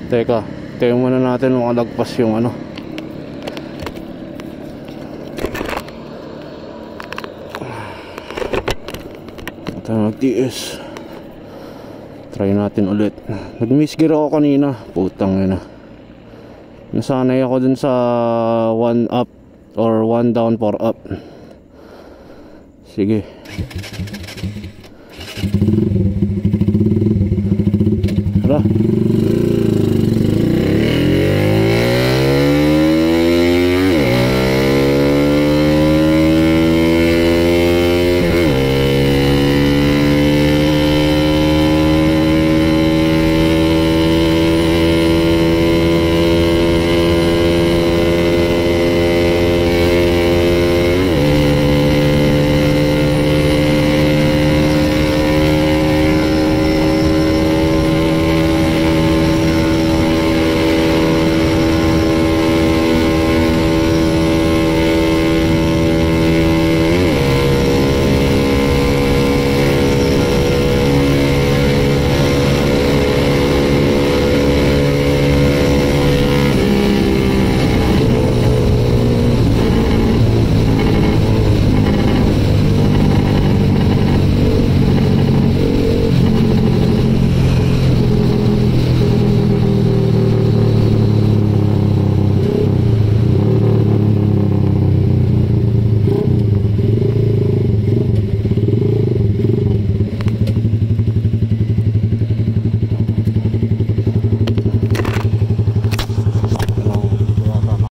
Teka, tingnan muna natin kung alagpas yung ano. Ito mag-TS. Try natin ulit. Nag-miss gear ako kanina. Putang ina. Nasanay ako dun sa 1 up or 1 down 4 up. Sige. Tara.